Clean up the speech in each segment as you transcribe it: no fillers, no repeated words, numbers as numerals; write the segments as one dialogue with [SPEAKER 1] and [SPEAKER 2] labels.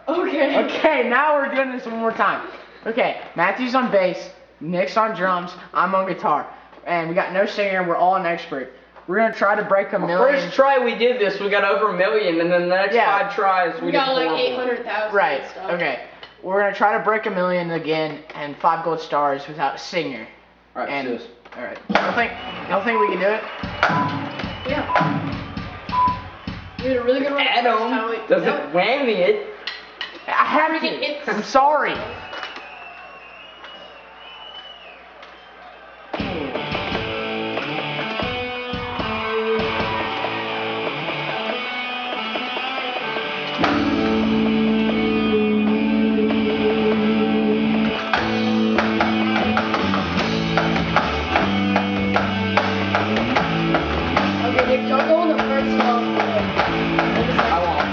[SPEAKER 1] Okay.
[SPEAKER 2] Okay, now we're doing this one more time. Okay, Matthew's on bass, Nick's on drums, I'm on guitar. And we got no singer, we're all an expert. We're gonna try to break a million.
[SPEAKER 3] First try we did this, we got over 1 million, and then the next 5 tries we
[SPEAKER 1] got
[SPEAKER 3] did
[SPEAKER 1] like
[SPEAKER 3] 4.
[SPEAKER 1] 800,000.
[SPEAKER 2] Right, okay. We're gonna try to break 1 million again and 5 gold stars without a singer.
[SPEAKER 3] Alright,
[SPEAKER 2] And
[SPEAKER 3] let's do this.
[SPEAKER 2] alright. Y'all think we can do it?
[SPEAKER 1] Yeah. We did a really good one.
[SPEAKER 3] Adam doesn't whammy it.
[SPEAKER 2] I have to. I'm sorry.
[SPEAKER 1] Okay, Nick, don't go on the first song.
[SPEAKER 3] I won't.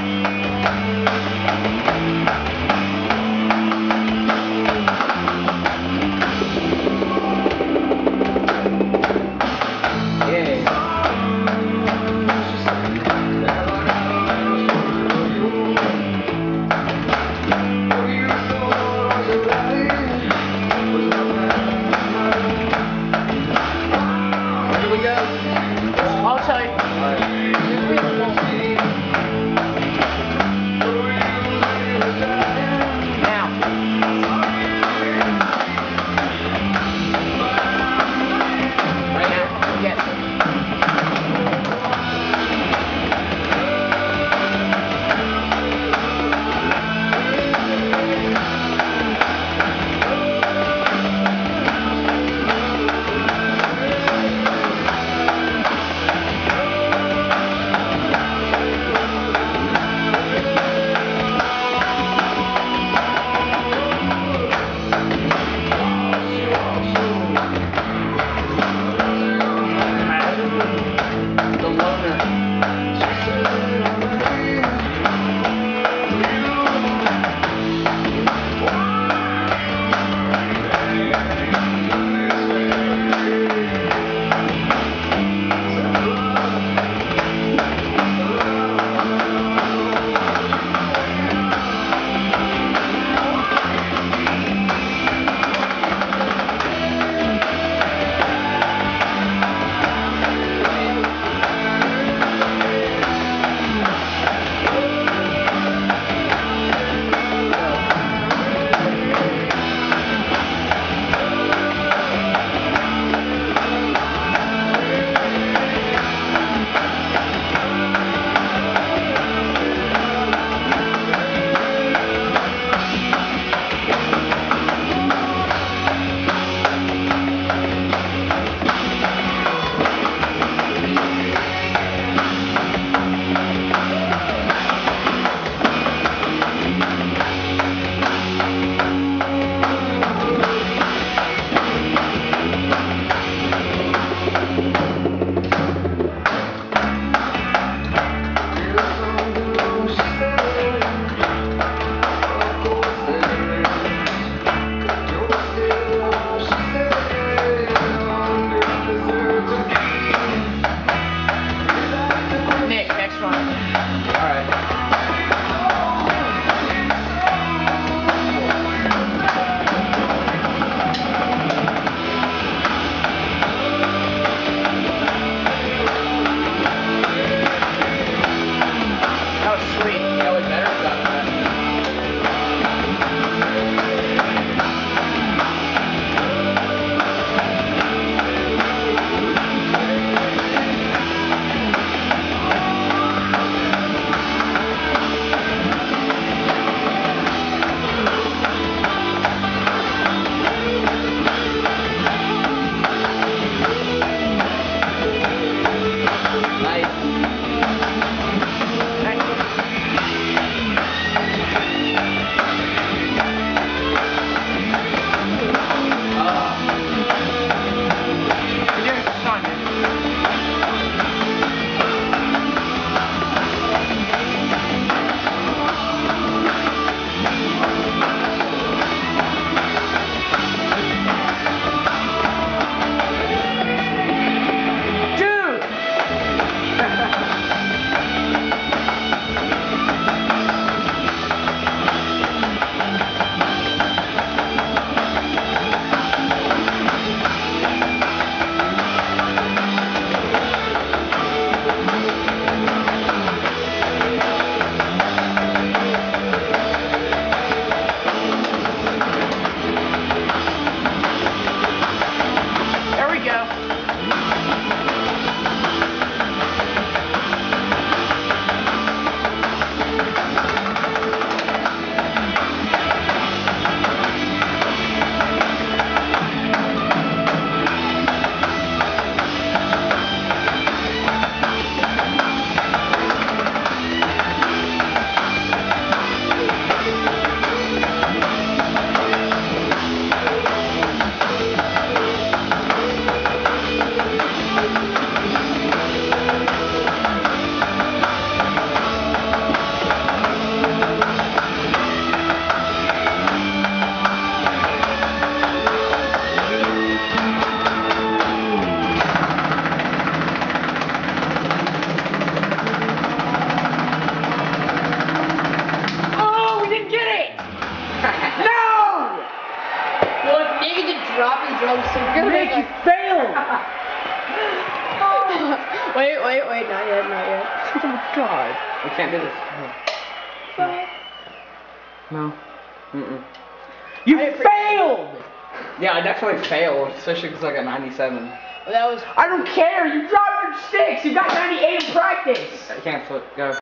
[SPEAKER 2] I'll tell you. Nick, you failed!
[SPEAKER 1] Wait, not yet.
[SPEAKER 2] Oh my god.
[SPEAKER 3] We can't do this. No.
[SPEAKER 2] You failed!
[SPEAKER 3] Yeah, I definitely failed, especially because I got 97.
[SPEAKER 1] That was.
[SPEAKER 2] I don't care, you dropped your sticks, you got 98 in practice!
[SPEAKER 3] I can't flip, go.